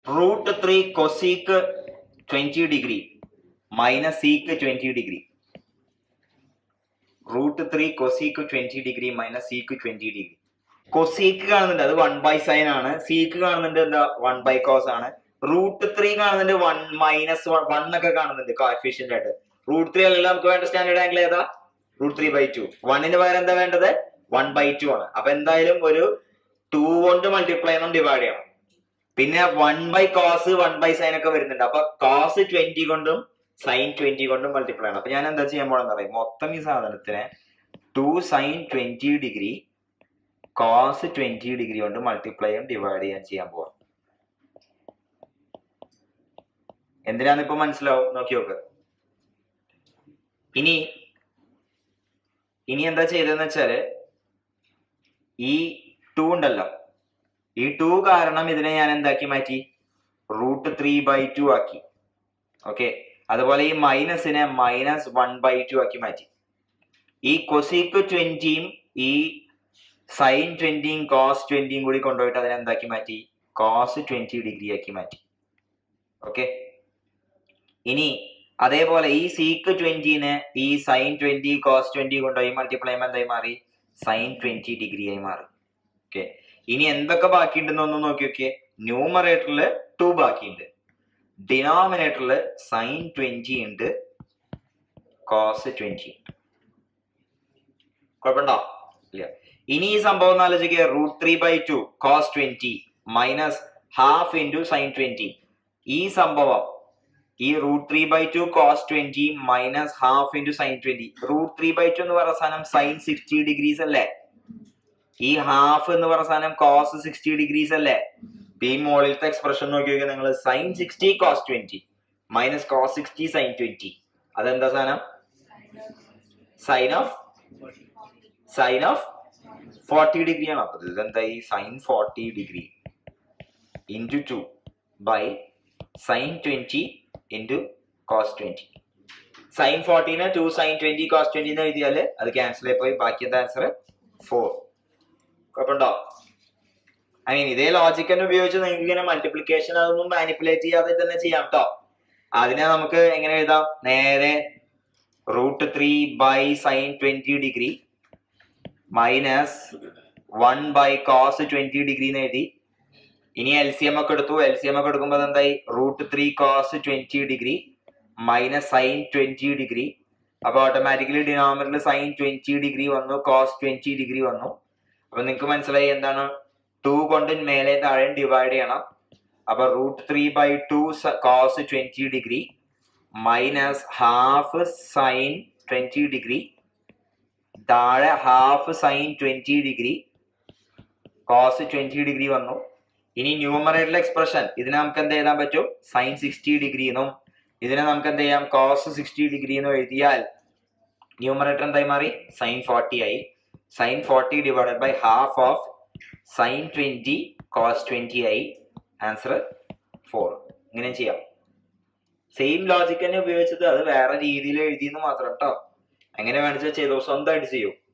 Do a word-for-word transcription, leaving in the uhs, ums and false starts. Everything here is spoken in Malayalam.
Root three cosec twenty degree minus sec twenty degree. Root three cosec twenty degree minus sec twenty degree. Cosec കാണുന്നുണ്ട് അത് വൺ ബൈ സൈൻ ആണ്. സീക്ക് കാണുന്നുണ്ട് എന്താ വൺ ബൈ കോസ് ആണ്. റൂട്ട് ത്രീ കാണുന്നുണ്ട് വൺ മൈനസ് വൺ വൺ ഒക്കെ കാണുന്നുണ്ട് കോഎഫിഷ്യന്റ് ആയിട്ട്. റൂട്ട് ത്രീ അല്ലല്ലോ നമുക്ക് വേണ്ട സ്റ്റാൻഡേർഡ് ആംഗിൾ ഏതാ? Root three by two. വണ്ണിന് പകരം എന്താ വേണ്ടത്? വൺ ബൈ ടു ആണ്. അപ്പൊ എന്തായാലും ഒരു ടു കൊണ്ട് മൾട്ടിപ്ലൈ ചെയ്യണം, ഡിവൈഡ് ചെയ്യണം. പിന്നെ one by cos one by sine ഒക്കെ വരുന്നുണ്ട്. അപ്പൊ കോസ് ട്വന്റി കൊണ്ടും സൈൻ ട്വന്റി കൊണ്ടും മൾട്ടിപ്ലൈ ചെയ്യണം. അപ്പൊ ഞാൻ എന്താ ചെയ്യാൻ പോണെന്ന് അറിയാം, മൊത്തം ഈ സാധനത്തിനെ two sine twenty degree cos twenty degree കൊണ്ട് മൾട്ടിപ്ലൈ ചെയ്യും ഡിവൈഡ് ചെയ്യാൻ ചെയ്യാൻ പോവാം. എന്തിനാന്ന് ഇപ്പൊ മനസ്സിലാവും, നോക്കി നോക്ക്. ഇനി ഇനി എന്താ ചെയ്തതെന്ന് വെച്ചാല് ഈ ടു ഉണ്ടല്ലോ, ഈ ടു കാരണം ഇതിനെ ഞാൻ എന്താക്കി മാറ്റി, റൂട്ട് ത്രീ ബൈ ടു ആക്കി. ഓക്കെ, അതുപോലെ ഈ മൈനസിനെ മൈനസ് വൺ ബൈ ടു ആക്കി മാറ്റി. ഈ കൊസീക്ക് ട്വന്റിയും ഈ സൈൻ ട്വന്റിയും കോസ് ട്വന്റിയും കൂടി കൊണ്ടുപോയിട്ട് അതിനെ എന്താക്കി മാറ്റി, കോസ് ട്വന്റി ഡിഗ്രി ആക്കി മാറ്റി. ഓക്കെ, ഇനി അതേപോലെ ഈ സീക്ക് ട്വന്റിനെ ഈ സൈൻ ട്വന്റി കോസ് ട്വന്റി കൊണ്ടുപോയി മൾട്ടിപ്ലൈ ചെയ്യുമ്പോൾ എന്തായി മാറി, സൈൻ ട്വന്റി ഡിഗ്രി ആയി മാറി. ഓക്കെ, ഇനി എന്തൊക്കെ ബാക്കിയുണ്ടെന്ന് ഒന്ന് നോക്കി നോക്കിയേ. ന്യൂമറേറ്ററിൽ ടു ബാക്കിയുണ്ട്, ഡിനോമിനേറ്ററിൽ സൈൻ ട്വന്റി ഉണ്ട്, കോസ് ട്വന്റി ഉണ്ട്. കുഴപ്പമുണ്ടോ? ഇല്ല. ഇനി ഈ സംഭവം ഒന്ന് ആലോചിക്കുക, root three by two cos twenty minus half into sine twenty. ഈ സംഭവം ഈ root three by two cos twenty minus half into sine twenty. Root three by two എന്ന് പറയുന്ന സാധനം സൈൻ സിക്സ്റ്റി ഡിഗ്രീസ് അല്ലേ, ഈ ഹാഫ് എന്ന് പറയുന്ന സാധനം കോസ് സിക്സ്റ്റി ഡിഗ്രീസ് അല്ലേ. ഈ മുകളിലത്തെ എക്സ്പ്രഷൻ നോക്കി നോക്കിയാൽ നിങ്ങൾ sine sixty cos twenty minus cos sixty sine twenty, അതെന്താ സാധനം? Sine of sine of forty degree ആണ്. അപ്പൊ ഇതെന്താ, ഈ sine forty degree into two by sine twenty into cos twenty. Sine ഫോർട്ടീനെ two sine twenty cos twenty എന്ന് എഴുതിയാൽ അത് ക്യാൻസൽ ആയി പോയി, ബാക്കിയത്തെ ആൻസർ ഫോർ. കുഴപ്പമുണ്ടോ? ഐ മീൻ ഇതേ ലോജിക് തന്നെ ഉപയോഗിച്ച് നിങ്ങൾക്ക് ഇങ്ങനെ മൾട്ടിപ്ലിക്കേഷൻ അതൊന്നും മാനിപ്പുലേറ്റ് ചെയ്യാതെ തന്നെ ചെയ്യാം കേട്ടോ. അതിനെ നമുക്ക് എങ്ങനെ എഴുതാം, നേരെ root three by sine twenty degree minus one by cos twenty degree എന്ന് എഴുതി. ഇനി എൽ സി എം ഒക്കെ എടുത്തു, എൽ സി എം ഒക്കെ എടുക്കുമ്പോൾ എന്തായി, root three cos twenty degree minus sine twenty degree. അപ്പൊ ഓട്ടോമാറ്റിക്കലി ഡിനോമിനേറ്ററിൽ സൈൻ ട്വന്റി ഡിഗ്രി വന്നു, കോസ് ട്വന്റി ഡിഗ്രി വന്നു. അപ്പൊ നിങ്ങൾക്ക് മനസ്സിലായി എന്താണ്, ടു കൊണ്ട് മേലെ താഴെ ഡിവൈഡ് ചെയ്യണം. അപ്പൊ root three by two cos twenty degree minus half sine twenty degree, താഴെ half sine twenty degree cos twenty degree വന്നു. ഇനി ന്യൂമറേറ്റർ എക്സ്പ്രഷൻ ഇതിനെ നമുക്ക് എന്ത് എഴുതാൻ പറ്റും, സൈൻ സിക്സ്റ്റി ഡിഗ്രി എന്നും ഇതിനെ നമുക്ക് എന്ത് ചെയ്യാം, കോസ് സിക്സ്റ്റി ഡിഗ്രി എന്നും എഴുതിയാൽ ന്യൂമറേറ്റർ എന്തായി മാറി, സൈൻ ഫോർട്ടി ആയി. Sine forty divided by half of sine twenty cos twenty ആയി. Answer four. ഇങ്ങനെ ചെയ്യാം. സെയിം ലോജിക് തന്നെ ഉപയോഗിച്ചത്, അത് വേറെ രീതിയിൽ എഴുതിയെന്ന് മാത്രം കേട്ടോ. എങ്ങനെ വേണിച്ചാൽ ചെയ്തോ, സ്വന്തമായിട്ട് ചെയ്യൂ.